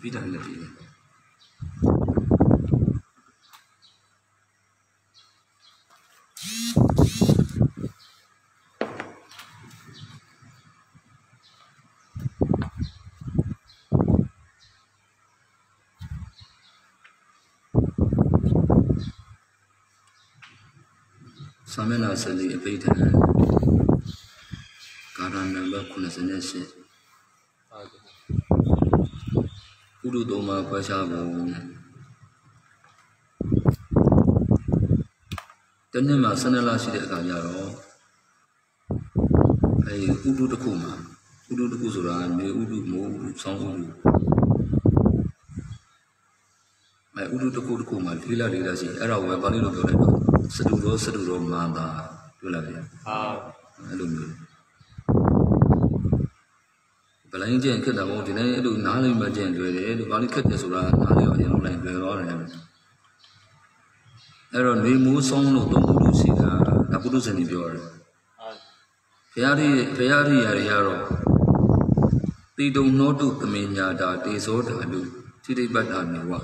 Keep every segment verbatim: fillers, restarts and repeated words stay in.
ပြီးတယ်လည်းပြီးတယ်စာမျက်နှာစလီအပိဋ္ဌာန်ကာရနံပါတ်ခုနှစ်၈ဥဒုသုံးပါးခွဲခြားပုံတနေ့မှာဆန္ဒလာရှိတဲ့အခါကျတော့အဲဥဒုတစ်ခုမှာဥဒုတစ်ခုဆိုတာနေဥဒုမိုးဥဒုဆောင်းဥဒုအဲဥဒုတစ်ခုတစ်ခုမှာလေးလာလေးလာရှိအဲ့ဒါကိုပဲပါဠိလိုပြောလိုက်တော့စတုရောစတုရောမာတာတွေ့လားဗျာဟုတ်အဲ့လိုမျိုးဗလိုင်းကျင့်ခက်တာပေါ့ဒီနေ့အဲ့လိုနားလိမ့်မှကျင့်တွေ့တယ်ဒီပါဠိခက်တယ်ဆိုတာနားလေးအောင်ရင်လိုက်တွေ့တော့တယ်အဲ့တော့နေမိုးဆောင်းလို့သုံးခုလို့ရှိတာဒါပုထုဇဉ်ကြီးပြောတယ်ဘုရားကြီးဘုရားကြီးရာတွေကတော့တိတုံနှောတုသမေညာတာတေဇောတာလူတိတိပတ္တာနေဝဥ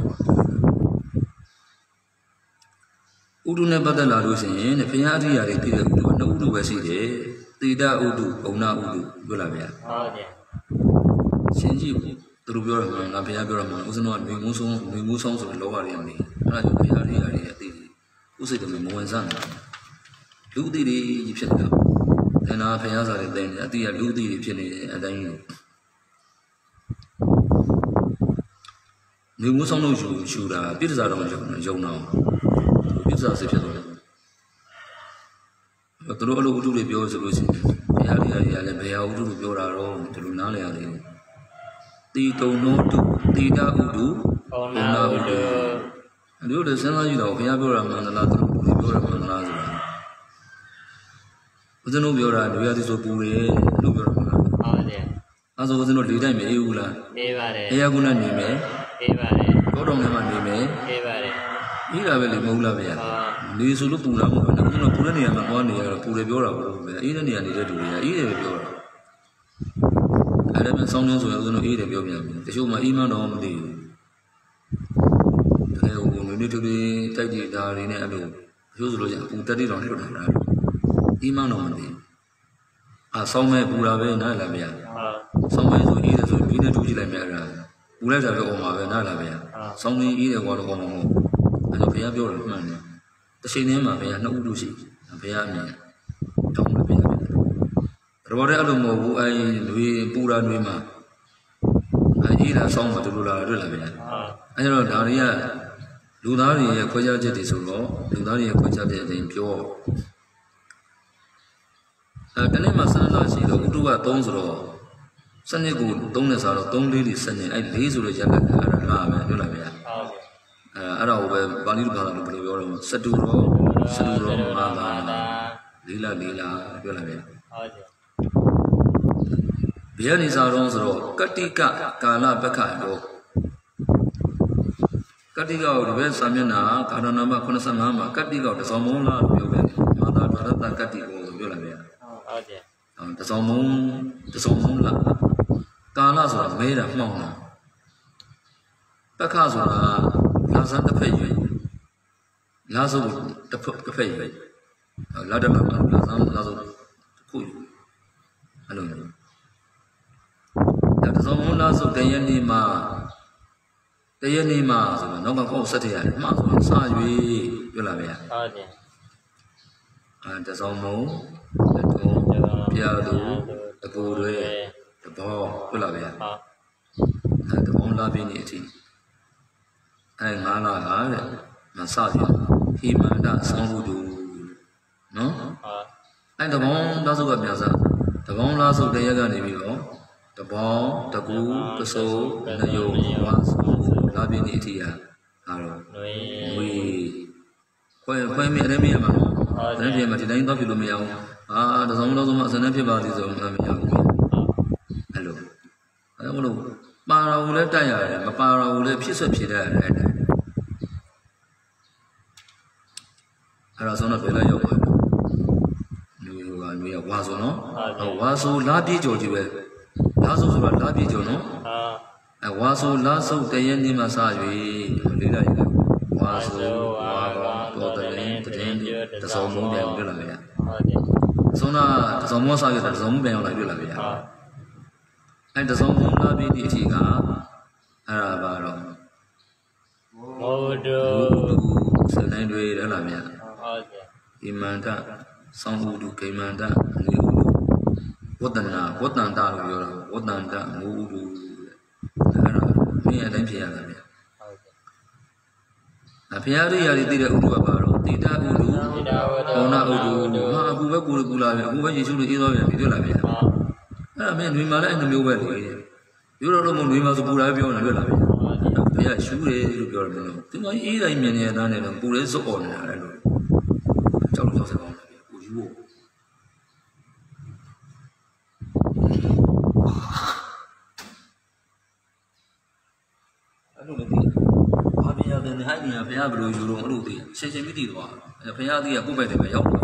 ဒုနဲ့ပတ်သက်လာလို့ရှိရင်ဘုရားကြီးရာတွေပြည့်တဲ့ဥဒုကနှစ်ဥဒုပဲရှိတယ်တိတဥဒုဘုံနာဥဒုပြောလာဗျာဟုတ်တယ်ရှင်းကြည့်ဘူးသူတို့ပြောရမှာငါဘုရားပြောရမှာဥစ္စနောကနေမိုးဆုံးနေမိုးဆုံးဆိုတဲ့လောကတွေကနေအဲ့ဒါကြောင့်ဘုရားကြီးရာတွေအသိဥစိတ်တယ်မဝင်စားဘူးလူအသိတွေကြီးဖြစ်နေတာဒါနာဘုရားစာတွေသိနေအသိရလူအသိတွေဖြစ်နေတယ်အတိုင်းနေမိုးဆုံးလို့ယူယူတာပြစ္ဆာတော်ယုံယုံတော့ပြစ္ဆာစိတ်ဖြစ်သွားတယ်သူတို့အလိုဥဒုတွေပြောဆိုလို့ရှိရင်ဘုရားတရားတွေကလည်းဘယ်ဟာဥဒုလို့ပြောတာတော့ဒီလိုနားလည်ရတယ်တီတုံနောတုတီတာဥဒုဘောနာဥဒုအဲ့လိုလည်းစဉ်းစားကြည့်တော့ဘုရားပြောတာမှန်သလားသူတို့ပြောတာမှန်သလားဆိုတာဦးဇင်းတို့ပြောတာလူရသည်ဆိုပူတယ်လို့ပြောတာမှန်လားဟုတ်တယ်အဲဆိုဦးဇင်းတို့လေးတိုင်းမအေးဘူးလားအေးပါတယ်အေးရကုနဲ့နေမယ်အေးပါတယ်ဘောတော်ထဲမှာနေမယ်အေးပါတယ်အေးတာပဲလေမဟုတ်လားဗျာနေဆိုလို့ပူလားမဟုတ်ဘူးဦးဇင်းတို့ပူတဲ့နေရာမှာသွားနေရတော့ပူတယ်ပြောတာပေါ့ဗျာအေးတဲ့နေရာနေတဲ့လူတွေကအေးတယ်ပဲပြောတာအဲ့ဒါမှဆောင်းနေဆိုရင်ဦးဇင်းတို့အေးတယ်ပြောပြန်ပြီတချို့မှအေးမှန်းတော့မသိဘူးအဲဟိုနည်းနည်းတူတူတိုက်ကြည့်တာတွေနဲ့အဲ့လိုရိုးစလို့ရအပူတက်တိတော်လွတ်လာတာဒီမှတော့မသိအာဆောင်းမဲပူတာပဲနားလာဗျာဆောင်းမဲဆိုအေးတယ်ဆိုပြီးနဲ့တူကြည့်လိုက်မြအဲ့ဒါပူလိုက်တာပဲအော်မှာပဲနားလာဗျာဆောင်းနေအေးတယ်ကွာတော့အော်မှာမဟုတ်အဲ့တော့ဘုရားပြောတယ်မှန်တယ်တစ်ချိန်တည်းမှာဘုရားနှစ်ဥဒုရှိဘုရားအမြင်တောင်းတယ်ဘုရားတော်တယ်အဲ့လိုမဟုတ်ဘူးအဲလူပူတာတွေမှာအေးတာဆောင်းမှာတူတူလာတွေ့လာဗျာအဲဒါတော့ဒါတွေကလူသားတွေရဲ့ခွဲခြားချက်တွေဆိုတော့လူသားတွေရဲ့ခွဲခြားချက်အရင်ပြောအဲတနေ့မှာစန္ဒရှိတော့ဥဒုကသုံးဆိုတော့စနစ်ကိုသုံးနေစားတော့သုံးလေးတွေစနစ်အဲလေးဆိုတော့ရက်ကအဲ့ဒါလာမယ်ပြောလာဗျာဟုတ်ကဲ့အဲအဲ့ဒါကိုပဲပါဠိလိုဘာသာလို့ဘယ်လိုပြောတော့စတုရောစတုရောမာတာလေးလာလေးလာပြောလာဗျာဟုတ်ကဲ့ဘယ်အနေစားတော့ဆိုတော့ကတိကကာလပက္ခတော့ကတိကောဒီဘက်စာမျက်နှာကာရဏမခုနှစ်ဆယ့်ငါးမှာကတိကောတစောင်းမုံလားပြောတယ်မာတာဒရတကတိကိုပြောလာဗျာဟုတ်တယ်တစောင်းမုံတစောင်းမုံလားကာလဆိုတာမဲတာမှောင်တာပက္ခဆိုတာလာစမ်းတစ်ဖက်ရွေးလာစုပ်တစ်ဖက်တစ်ဖက်ရွေးလာတယ်လာစမ်းလာစုပ်ခုအဲ့လိုမျိုးတစောင်းမုံလာစုပ်တရနေ့မှာတရနေ့မှာဆိုတော့နောက်ကကောက်ဆက်ထရတယ်အမှားဆိုတာစာရွေးပြောလာဗျာဟုတ်တယ်အဲတစောင်းမုံတထုံပြာသူတကူတွေတဘောပြောလာဗျာဟုတ်အဲတဘောလာပြင်းနေအထိအဲငါးလာကတဲ့မစပြဟိမန္တဆောင်းဟုတူနော်ဟုတ်အဲတဘောလာစုကပြန်စားတဘောလာစုတရက်ကနေပြီးတော့တဘောတကူတဆိုးနယုံဝါလာပြင်းနေအထိဟာတော့နွေနွေခွဲခွဲမြဲလည်းမရပါဘူး။အဲ့ဒီမှာဒီတိုင်းတော့ဖြစ်လို့မရဘူး။အာတစောင်းလုံးဆုံးအစနဲ့ဖြစ်ပါသေးဆိုမှမရဘူး။အဲ့လိုအဲ့လိုပါတော်ဘူးလည်းတိုက်ရတယ်မပါတော်ဘူးလည်းဖြစ်ဆက်ဖြစ်တတ်ရတယ်အဲ့ဒါ။အဲ့တော့ဆုံးတော့ပြလိုက်ရောက်ပါတော့။နွေကနွေကဝါဆိုနော်။ဟုတ်ဝါဆိုလာပြေးကြော်ကြီးပဲ။လာဆိုဆိုတာလာပြေးကြော်နော်။အာအဲဝါဆိုလာဆုပ်တရက်နေ့မှစ၍လေးလိုက်လိုက်ဝါဆိုဝါကောင်တော်တလင်းတရင်တစုံမုံပြန်တွေ့လာဗျာဟုတ်တယ်ဆုံးနာတစုံမုံစားရတဲ့တစုံမုံပြန်ရောက်လာတွေ့လာဗျာအဲတစုံမုံလာပြီးဒီအချိန်ကအဲ့ဒါပါတော့မိုးဒုစနေတွေရလာဗျာဟုတ်တယ်ဒီမန္တဆောင်းဥဒုဂိမန္တနေဥဒုဝတ္တနာဝတ္တန္တလို့ပြောတာဝတ္တန္တမိုးဥဒုအဲ့ဒါမင်းအတိုင်းဖြစ်ရတာဗျာအဖေရရိယာတွေသိတဲ့ဥဒုကပါတော့တိတဥဒုဘောနာဥဒုဟာအခုပဲကိုယ်ကူလာပြီအခုပဲယေရှုလို့အေးသွားပြန်ပြီတွေ့လာဗျာအဲ့ဒါမင်းຫນွေမှာလည်းအဲ့လိုမျိုးပဲလေပြောတော့လို့မຫນွေမှာဆိုပူလာပြောနေတွေ့လာဗျာဖေရရှူတယ်လို့ပြောတယ်နော်ဒီမှာအေးတိုင်းမြင်နေတဲ့အတိုင်းနဲ့တော့ပူလဲစုပ်អော်နေတာအဲ့လိုကြောက်လို့ကြောက်စကောင်းတယ်ပူယူဖို့အဲ့လိုလည်းဒီဘာပြရတယ်ဟိုင်းနေရဘုရားဘယ်လိုယူတော့အဲ့လိုသိရှင်းရှင်းပြီးတည်သွားဘုရားသိရကိုယ့်ဘက်တည်းပဲရောက်တော့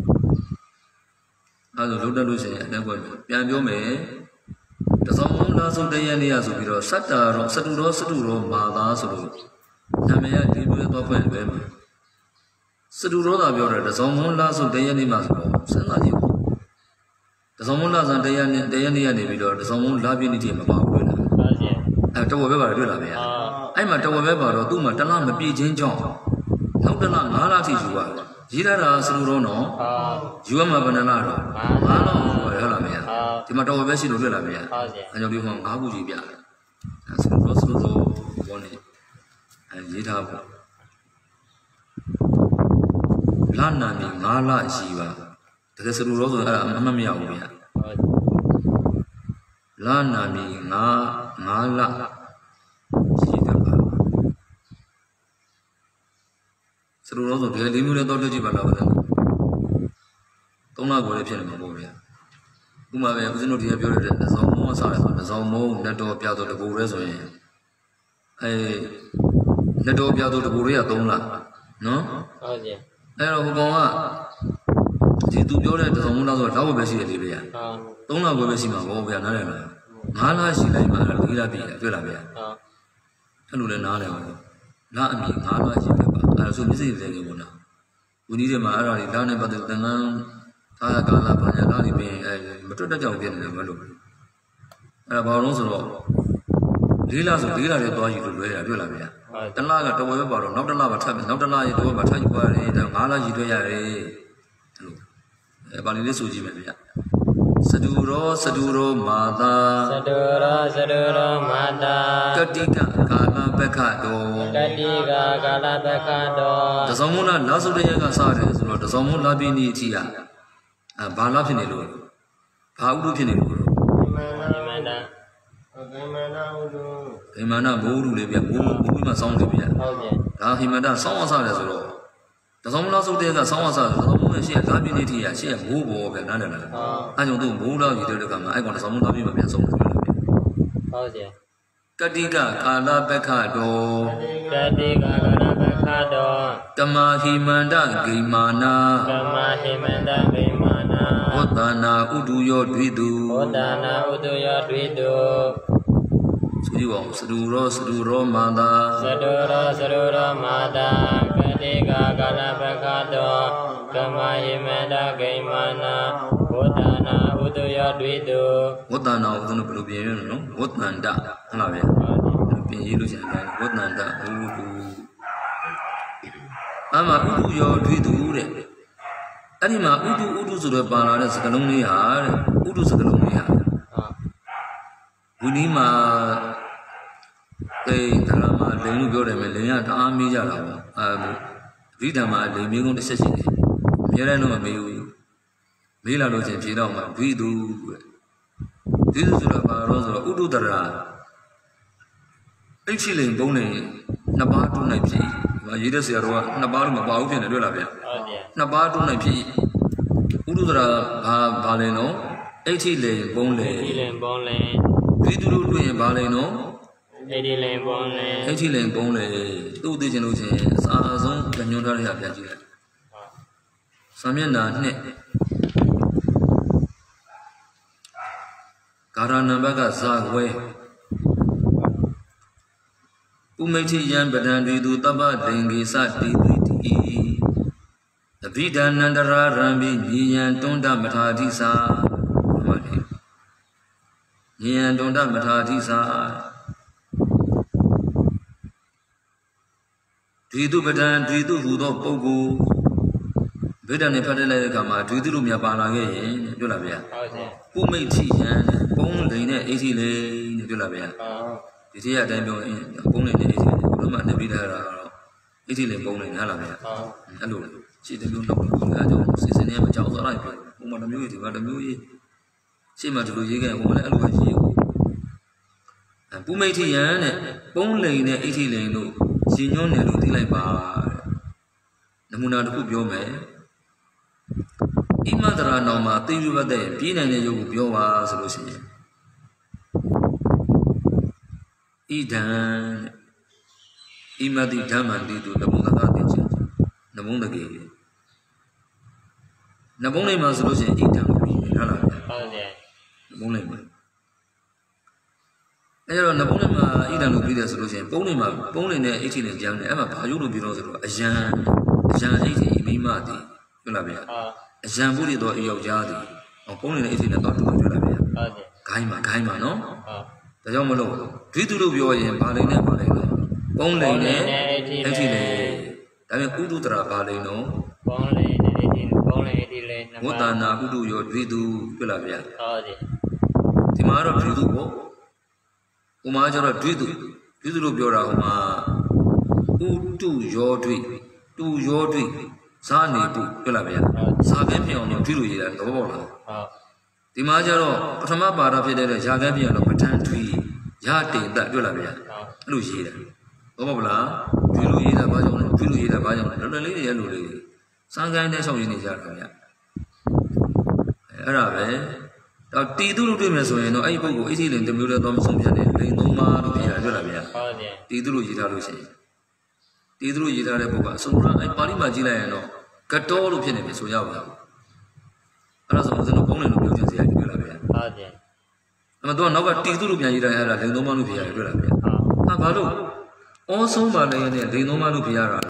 အဲ့လိုလုံးတက်လို့ရှိရင်အတက်ကွက်ပြန်ပြောမယ်တစောင်းလာဆုံးတရနေ့ရဆိုပြီးတော့စတ္တာရောစတုရောစတုရောမာသားဆိုလို့နာမည်ကဒီလိုတော့ဖွင့်ပဲမှာစတုရောသာပြောတယ်တစောင်းလာဆုံးတရနေ့မှာဆိုတော့စဉ်းစားကြည့်ပေါ့တစောင်းလာဆုံးတရနေ့တရနေ့ရနေပြီးတော့တစောင်းလာပြည့်နေ့တည်းမပါဘူးတွေ့လားဟုတ်ကဲ့အဲတဝက်ပဲပါတွေ့လားဗျာအဲ့မှာတဝက်ပဲပါတော့သူ့မှာတလားမပြည့်ချင်းကြောင့်နောက်တလားငါးလထိယူရရေးရတာစတုရောနော်ယူရမှာဘယ်နှလားတော့ငါးလဟုတ်လားဗျာဒီမှာတော်ပဲရှိလို့တွေ့လာဗျာအဲကြောင့်ဒီမှာငါးခုကြီးပြတယ်အဲစတုရောစတုရောဘောနေအဲရေးထားပေါ့လာနာမီငါးလရှိပါတကယ်စတုရောဆိုအဲ့ဒါအမှတ်မရဘူးဗျာလာနာမီငါးငါးလရှိတယ်ပါစတုရောဆိုဒီလေးမျိုးနဲ့တော့တွေ့ကြည့်ပါလားဗျာသုံးလကိုလည်းဖြစ်နေမှာပေါ့ဗျာဥမာပဲဦးဇင်းတို့ဒီကပြောရတဲ့နှစောင်းမုံအစားရဆိုနှစောင်းမုံလက်တော်ပြတော့တကူရဲဆိုရင်အဲလက်တော်ပြတော့တကူရဲကသုံးလနော်ဟုတ်ကဲ့အဲ့တော့ဟိုကောင်ကဒီသူပြောတဲ့နှစောင်းမုံလားဆိုတော့လောက်ပဲရှိတယ်လေဗျာဟုတ်သုံးလကိုပဲရှိမှာပေါ့ဗျာနားလည်လားငါးလရှိလိုက်မှလေးလပြည့်တွေ့လားဗျာဟုတ်အဲ့လိုလဲနားလည်ပါတော့လအမြင်ငါးလရှိတယ်ပါအဲ့ဒါဆိုမျက်စိတွေလည်းပေါ့နော်ဝီနည်းတွေမှာအဲ့ဒါတွေလနဲ့ပတ်သက်တဲ့ငန်းသာကာလဘာညာလာနေပြီအဲမတွတ်တက်ကြောင်ပြနေတယ်မလို့အဲ့ဒါဘာလို့ဆိုတော့လေးလဆိုလေးလလေးသွားယူလို့လွဲရတွေ့လားဗျာတလကတော်ဝဲပဲပါတော့နောက်တလပါထပ်နောက်တလရေတော့ပါထပ်ယူရတယ်ဒါငါးလယူတွေ့ရတယ်အဲ့လိုအဲပါဠိလေးဆိုကြည့်မယ်ဗျာစတုရောစတုရောမာတာစတုရောစတုရောမာတာကတိကကာလပက္ခတောကတိကကာလပက္ခတောတစောင်းမလားလာစုတရကစားတယ်ဆိုတော့တစောင်းမလာပြင်းနေအထိကအဲဘာလာဖြစ်နေလို့ဘာဥဒုဖြစ်နေလို့ဂိမန္တဂိမန္တဥဒုဂိမန္တဘိုးဥဒုလေးဗျဘိုးဘိုးမှစောင်းတယ်ဗျဟုတ်ကဲ့ဒါဂိမန္တစောင်းအောင်စားတယ်ဆိုတော့တစောင်းမလားစုတဲ့ကစောင်းအောင်စားတယ်တစောင်းမရဲ့ရှေ့ကလာပြင်းနေထိရရှေ့ကမိုးပေါ်ဗျနားတယ်လားအဲကြောင့်သူမိုးလောက်ရည်တဲ့ကမှာအဲ့ကောင်တစောင်းမလာပြင်းမပြန်ဆုံးတယ်ဗျဟုတ်ကဲ့ကတိကကာလပက္ခတောကတိကကာလပက္ခတောတမဟိမန္တဂိမာနာတမဟိမန္တဂိမာနာဝတ္တနာဥဒုယောဒွိတုဝတ္တနာဥဒုယောဒွိတုဆိုကြည့်ပါဦးစတုရောစတုရောမာတာစတုရောစတုရောမာတာကတိကကာလပက္ခတောတမဟိမန္တဂိမာနာဝတ္တနာဥဒုယောဒွိတုဝတ္တနာဥဒုဘယ်လိုပြင်ရလဲနော်ဝတ္တန္တဟုတ်လားဗျာပြင်ရလို့ရှိရင်ဝတ္တန္တဥဒုအမှဥဒုယောဒွိတုတဲ့အဲ့ဒီမှာဥဒုဥဒုဆိုတော့ပါလာတဲ့စကားလုံးလေးဟာတဲ့ဥဒုစကားလုံးလေးဟာဝီနီးမှာအဲခလာမှာလိန်လို့ပြောတယ်မယ်လိန်ကတအားမေးကြတာပေါ့အဲဗိဓာမှာလိန်မျိုးကုန်းတစ်ချက်ရှိတယ်အများနဲ့တော့မမေးဘူးမေးလာလို့ချင်းဖြေတော့မှာဝိတုတဲ့ဒီဆိုတော့ပါတော့ဆိုတော့ဥဒုတရာအိတ်ချီလိန်ပုံးနေနှစ်ပါးတွန်းနိုင်ဖြစ်ဒီမှာရေးတဲ့ဆရာတော်ကနှစ်ပါးလို့မပါဘူးဖြစ်နေတွေ့လားဗျာဟုတ်ကဲ့နှစ်ပါးတွန်းနိုင်ဖြစ်ဥဒုတရာဘာဘာလဲနော်အိတ်ချီလိန်ပုံးလေအိတ်ချီလိန်ပုံးလေဒီသူတို့တွေ့ရင်ဘာလဲနော်အိတ်ချီလိန်ပုံးလေအိတ်ချီလိန်ပုံးလေသူ့သိချင်လို့ချင်းအစားအဆုံးညွှန်ထားတဲ့ဟာပြန်ကြည့်လိုက်စာမျက်နှာနှစ်ကာရဏဘကဇာဝဲ Pumeti yan badandri du taba dengi sati duiti. Abida nandara rambi nyiyan tonda matadi sa. Nyiyan tonda matadi sa. Duitu badan duitu hudo pogo. Beda ne padele kama duitu lu mya pala ge yin pyo la bya. Pumeti yan pong lei ne eighty lei ne pyo la bya. Di tiya aတိုင်းပြောရင်ပုံနေနဲ့eightyလေဘုရားမနှစ်ပြီးထားတာတော့eightyလေပုံနေဟာလားဗျာအဲ့လိုရှင်းတမျိုးနောက်လို့အဲကြောင့်စီစဉ်နေမှာကြောက်သွားလိုက်ပြီပုံမှန်တစ်မျိုးကြီးဒီမှာတစ်မျိုးကြီးရှင်းမှဒီလိုရေးခဲ့ပုံမှန်လည်းအဲ့လိုပဲရေးကိုအဲပူမိတ်ထီရန်တဲ့ပုံလိန်နဲ့eightyလိန်တို့ရှင်ညွှန်းတယ်လို့သိလိုက်ပါတဲ့နမူနာတစ်ခုပြောမယ်ဣမဒရာနောင်မှာသိယူပတ်တဲ့ပြည်နိုင်တဲ့ရုပ်ကိုပြောပါဆိုလို့ရှိရင်ဣဒံဣမတိဓမ္မတိတုနမုဒကတိချေနမုဒကေနမုလိမ္မာဆိုလို့ရှိရင်ဣဒံကိုပြီးဟုတ်လားဗျာဟုတ်တယ်နမုလိမ္မာအဲ့တော့နမုလိမ္မာဣဒံလို့ပြီးတယ်ဆိုလို့ရှိရင်ပုံလိမ္မာပုံလိမ့်နဲ့အိဋ္ဌိနဲ့ကြမ်းတယ်အဲ့မှာဘာယုလို့ပြီးတော့ဆိုတော့အယံအယံအိဋ္ဌိမိမတိဟုတ်လားဗျာအယံဘုရိတော်အယောက်ျားသည်ပုံလိမ့်နဲ့အိဋ္ဌိနဲ့တော့တူတယ်လားဗျာဟုတ်တယ်ဂိုင်းမှာဂိုင်းမှာနော်ဟုတ်ဒါကြောင့်မလို့ဒွိတုလို့ပြောရင်ဘာလိမ့်နဲ့ဘာလိမ့်လဲပုံလိမ့်နဲ့အိဋ္ဌိလေဒါပြန်ဥဒုတရာဘာလိမ့်နော်ပုံလိမ့်နဲ့အိဋ္ဌိပုံလိမ့်အိဋ္ဌိလေဝတ္တနာဥဒုရောဒွိတုတွေ့လားဗျာဟုတ်တယ်ဒီမှာတော့ဒွိတုပေါ့ဥမာကျတော့ဒွိတုဒွိတုလို့ပြောတာဟိုမှာဥတုရောဒွိတူရောဒွိဇာနေတုတွေ့လားဗျာဇာကဲဖြစ်အောင်တော့ဒွိလို့ရေးတာသဘောပေါက်လားဟုတ်ဒီမှာကျတော့ပထမပါဒဖြစ်တဲ့ရာဂဲပြတော့ပဋ္ဌာန်းထွီရတေတတွေ့လားဗျာအဲ့လိုရေးတယ်ဟုတ်ပါဗလားဒီလိုရေးတာဘာကြောင့်လဲဒီလိုရေးတာဘာကြောင့်လဲတော်တော်လေးတွေအဲ့လိုလေးစမ်းကိုင်းတဲ့ဆောက်ရင်းနေကြတာဗျာအဲ့ဒါပဲတော့တီတုလို့တွေ့မယ်ဆိုရင်တော့အဲ့ဒီပုဂ္ဂိုလ်အိဋ္ဌိလင်တစ်မျိုးလည်းတော့မဆုံးဖြတ်နဲ့လိန်သုံးပါလို့ပြရတွေ့လားဗျာဟုတ်တယ်တီတုလို့ရေးထားလို့ရှိရင်တီတုလို့ရေးထားတဲ့ပုဂ္ဂိုလ်အစုံရအဲ့ပါဠိမှာကြည့်လိုက်ရင်တော့ကတော်လို့ဖြစ်နေပြီဆိုရပါဘူးအဲ့ဒါဆိုတော့ကျွန်တော်ပုံးနေလို့ပြောချင်စရာတွေ့လားဗျာဟုတ်တယ်အဲ့တော့နောက်ကတီတုလို့ပြန်ရေးထားရတာလိန်သုံးပါလို့ဖြစ်ရတယ်တွေ့လားဗျာဟာဘာလို့အောဆုံးပါလေနဲ့လိန်သုံးပါလို့ဖြစ်ရတာ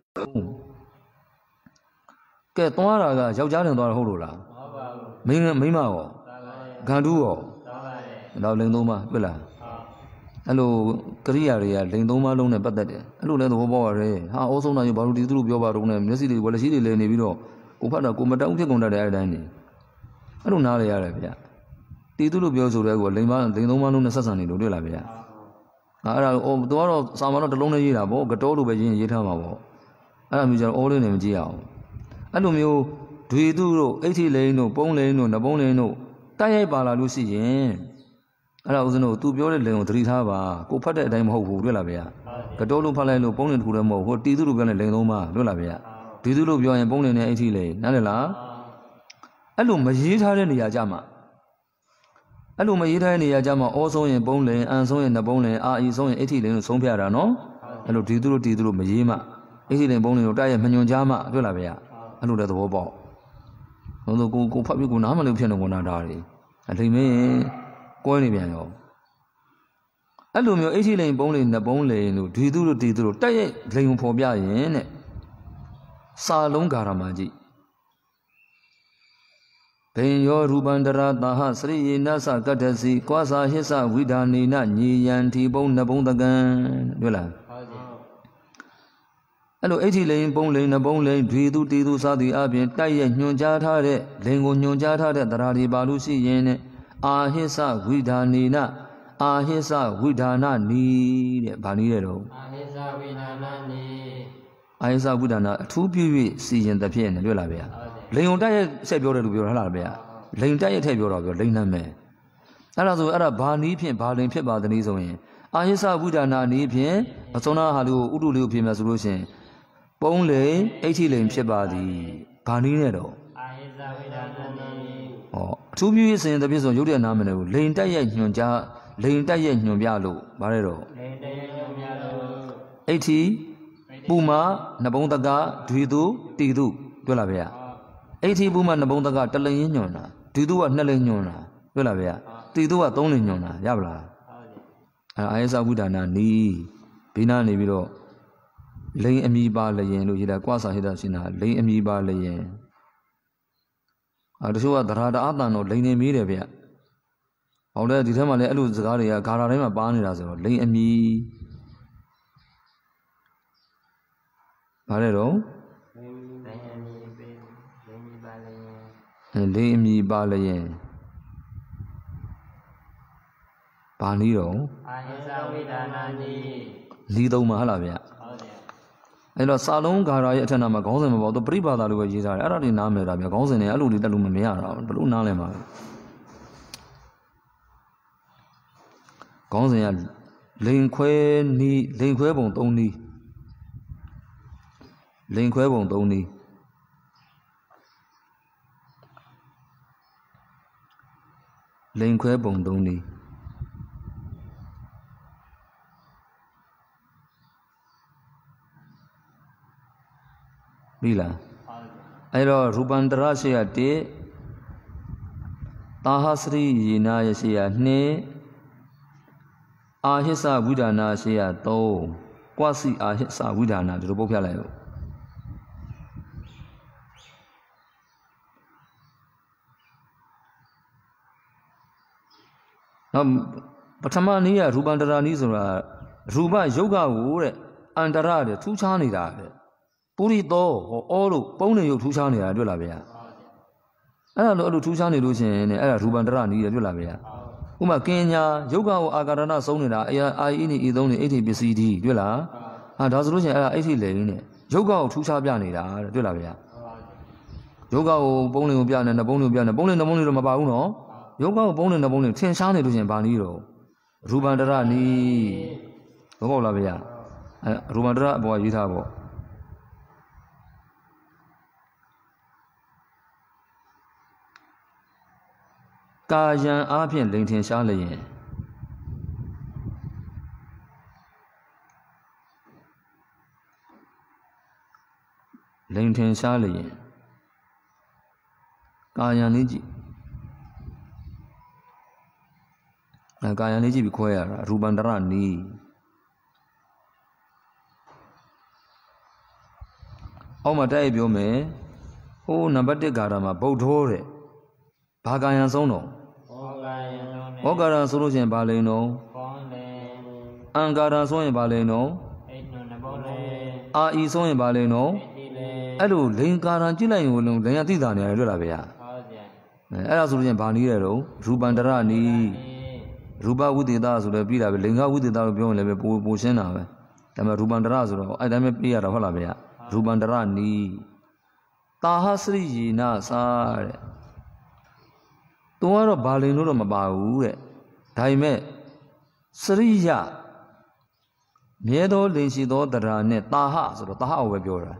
ကဲသွားတာကယောက်ျားတင်သွားတာဟုတ်လို့လားဟုတ်ပါဘူးမိန်းမိန်းမရောဂန္ဓုရောတော့လိန်သုံးပါတွေ့လားအဲ့လိုကရိယာတွေကလိန်သုံးပါလုံးနဲ့ပတ်သက်တယ်အဲ့လိုလဲသဘောပေါက်ရတယ်ဟာအောဆုံးတာရောဘာလို့တီတုလို့ပြောပါတော့နဲ့မျက်စိတွေဝလက်ရှိတွေလဲနေပြီးတော့ကိုဖတ်တာကိုမတောင်းဖြစ်ကုန်တတ်တဲ့အတိုင်းနေအဲ့လိုနားလေရတယ်ဗျတီတုလို့ပြောဆိုတဲ့ကောလိန်ပါလိန်သုံးပါလုံးနဲ့ဆက်ဆံနေလို့တွေ့လားဗျဟာအဲ့ဒါဟိုသူကတော့စာမတော့တစ်လုံးနဲ့ရေးတာပေါ့ကတော်လို့ပဲရေးရေးထားမှာပေါ့အဲ့ဒါမျိုးကျတော့အောလေးနဲ့မကြည့်အောင်အဲ့လိုမျိုးဒွေတုတို့အိဋ္ဌိလိန်တို့ပုံးလိန်တို့နပုံးလိန်တို့တိုက်ရိုက်ပါလာလို့ရှိရင်အဲ့ဒါဦးဇင်းတို့သူပြောတဲ့လိန်ကိုသတိထားပါကိုဖတ်တဲ့အတိုင်းမဟုတ်ဘူးတွေ့လားဗျကတော်လို့ဖတ်လိုက်လို့ပုံးလိန်တစ်ခုလည်းမဟုတ်ဟိုတီတုလို့ပြောတဲ့လိန်သုံးပါတွေ့လားဗျဒွေတုလို့ပြောရင်ပုံးလိန်နဲ့အိဋ္ဌိလိန်နားလည်လားအဲ့လိုမရေးထားတဲ့နေရာကြမှာအဲ့လိုမရေးထားတဲ့နေရာကြမှာအောဆုံးရင်ပုံးလိန်အန်ဆုံးရင်နပုံးလိန်အာအီဆုံးရင်အိဋ္ဌိလိန်လို့ဆုံးဖြတ်တာနော်အဲ့လိုဒီတုလို့တီတုလို့မရေးမှအိဋ္ဌိလိန်ပုံးလိန်ကိုတိုက်ရိုက်မညွန်ကြားမှတွေ့လားဗျအဲ့လိုတဲ့သဘောပေါက်ဟိုလိုကိုကိုဖတ်ပြီးကိုနားမလို့ဖြစ်နေကုန်တာဒါတွေအလိမ့်မင်းကွဲနေပြန်ရောအဲ့လိုမျိုးအိဋ္ဌိလိန်ပုံးလိန်နပုံးလိန်လို့ဒီတုလို့တီတုလို့တိုက်ရိုက်လိန်ကိုဖော်ပြရင်တဲ့စာလုံးဂါရမကြီးဘိယောရူပန္တရာတာဟစရိယေနသကတ္တစီကွာစာဟစ္ဆဝိဒါနေနညီယံထီပုံနပုံတကံတွေ့လားအဲ့လိုအိဋ္ဌိလိန်ပုံးလိန်နပုံးလိန်ဒွေတုတီတုစသည်အပြင်တိုက်ရဲ့ညွန်ကြားထားတဲ့လိန်ကိုညွန်ကြားထားတဲ့တရားတွေပါလို့ရှိရင်နဲ့အာဟစ္ဆဝိဒါနေနအာဟစ္ဆဝိဒါနနီတဲ့ဗာနည်းတဲ့တော့အာဟစ္ဆဝိဒါနနီအာဟစ္ဆဝိဒါနအထူးပြု၍စီရင်တဲ့ဖြစ်နေတွေ့လားဗျာလိန်ုံတိုက်ရဲ့ဆက်ပြောတယ်လို့ပြောတာဟုတ်လားဗျာလိန်တိုက်ရဲ့ထည့်ပြောတော့ပြောလိန်နာမယ်အဲ့ဒါဆိုအဲ့ဒါဘာနီးဖြင့်ဘာလိန်ဖြစ်ပါသနည်းဆိုရင်အာဟိသဝိဒါနာနီးဖြင့်အစုံနာဟာလို့ဥတုလေးကိုဖြစ်မယ်ဆိုလို့ရှိရင်ပုံးလိန်အိဋ္ဌိလိန်ဖြစ်ပါသည်ဘာနီးနဲ့တော့အာဟိသဝိဒါနာနီဟောအထူးပြုရေးစဉ်တဲ့ပြည့်စုံရုပ်တဲ့နာမည်ကိုလိန်တိုက်ရဲ့ညွန်ကြားလိန်တိုက်ရဲ့ညွန်ပြလို့ဗါလဲတော့လိန်တိုက်ရဲ့ညွန်ပြလို့အိဋ္ဌိပူမာနဘုံတကဒွေတုတီတုတွေ့လားဗျာအိဋ္ဌိပုမနဘုံတကတလိန်ညွန်တာဒီတုကနှစ်လိန်ညွန်တာတွေ့လားဗျာတီတုကသုံးလိန်ညွန်တာရပါလားအဲအာယသဝိဒါနာနီး Bina Nibiro Lay Amiba Layen, Luhida Quasa Hida Sina, Lay Amiba Layen. Adua Darada Adano, Lane Mirabia. Although the time I lose the Garia, Garama Bani Razo, Lay Ami Palero Lay Ami Balayen Paniro Lido Mahalavia. And a salon Garai Tanama Gonzam about the Pribada Luigi, I already named it. I was in a little Lumia, Blue Nalema Gonzam Linque ni Linquebon only Linquebon only Linquebon only Bila. Aero Rubandra Shea de Tahasri Yina Yashia Ne Ahisa Budana Shea Do Quasi Ahisa Budana, the Robocalayo. Um, Patamania Rubandra Nizura Ruba Yoga Wood Andarade, two Chanida. Puri do all Pony to Shani, I do lavia. I don't know to Shani Lucian, I Rubandra need a lavia. Uma Kenya, Yoga Agarana Sonida, I in is only eighty B C D, Dula, and does Lucian eighty lane. Yoga to Shabiani, do lavia. Yoga Bony Bian and the Bony Bian, the Bony the Bony of Mabauno, Yoga Bony the Bony, ten Shani Lucian Baniro, Rubandra ni Lavia, Rubandra boy Yitabo. Kajan Apian Linton Shalayan Linton Shalayan Kayan Niji Kayan Niji Biquera, Rubandara ni Oma Daibio me, oh, Nabate Garama, Bodore Pagayan Sono Ogara Solution Baleno Angara Soin Baleno A E Soin Baleno Elu Linkaran Chilayu, Leatidania Ravia Era Solution Baniro, Rubandara ni Ruba with the Das of the Pira, Linga with the Dalbion Leve Pusena, Tama Rubandarazo, I am a Pia of Holavia, Rubandara ni Tahasri Nasar. Tomorrow Balino Mabau, Time Sriya Miedo Linsido Darane, Taha, or Taha Webura.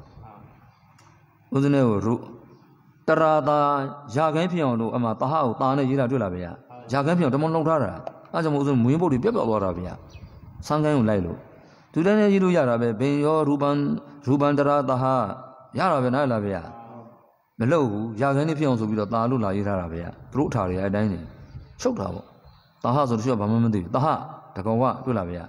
Udine Tarada, Jagampion, Amataha, Tana Yira Dulavia, Jagampion, the Monotara, as a Muslim Mimbo, the people of Arabia, Sangan Lilo. Today you Yarabe, Benyo, Ruban, Rubandara, Taha, Yarabe, Nalavia. Below, Yagani will be the Talula Irabia, Brutari, dining. Chokao. Taha of Shabamandi, Taha, Takawa, Tulavia.